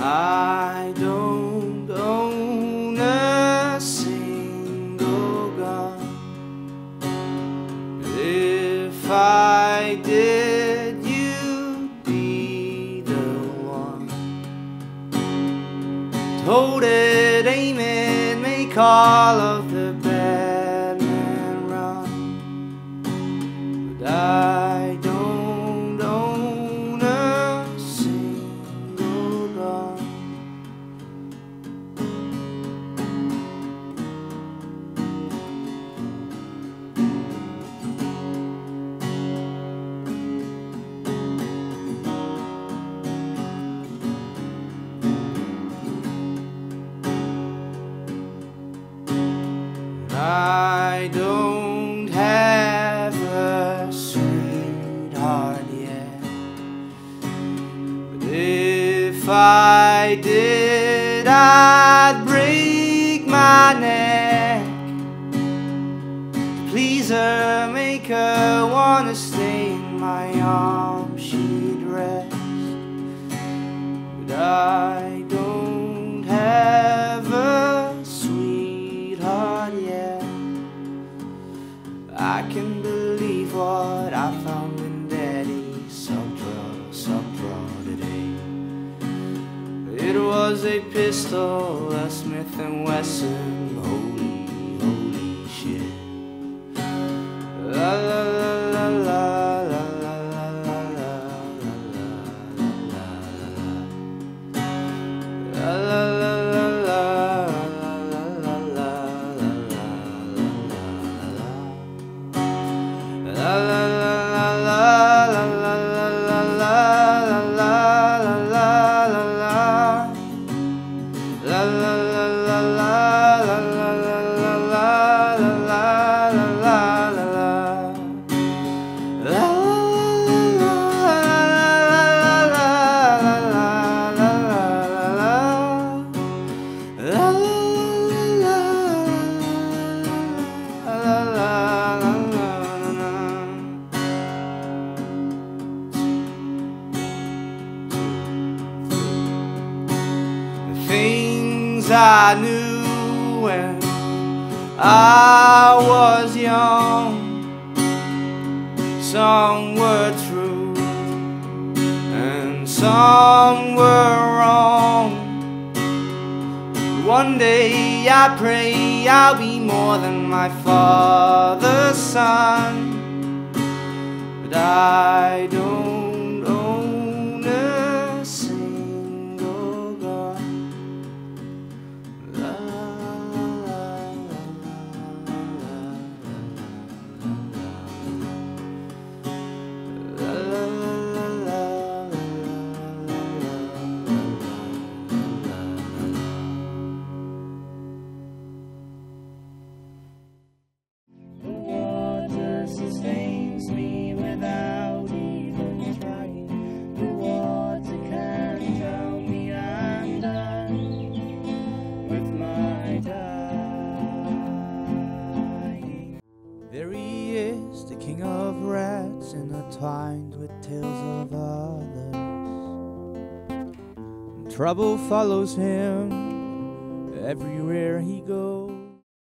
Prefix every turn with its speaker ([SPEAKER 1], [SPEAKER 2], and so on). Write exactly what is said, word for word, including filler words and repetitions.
[SPEAKER 1] I don't own a single gun, but if I did, you'd be the one to hold it, aim it, make all of the bad men run. But I don't own a single gun. I don't have a sweetheart yet, but if I did, I'd break my neck to please her, make her wanna stay in my arms, she'd rest. But I don't have a sweetheart yet. I can believe what I found in Daddy's sub-drawer, sub-drawer today. It was a pistol, a Smith and Wesson, holy, holy shit. La la la la la la la la la la la la la la la. Things I knew when I was young, some were true and some were wrong. One day I pray I'll be more than my father's son, but I don't own a single gun.
[SPEAKER 2] Sustains me without even trying. The water can't tell me I'm done with my dying.
[SPEAKER 1] There he is, the king of rats, intertwined with tales of others. And trouble follows him everywhere he goes.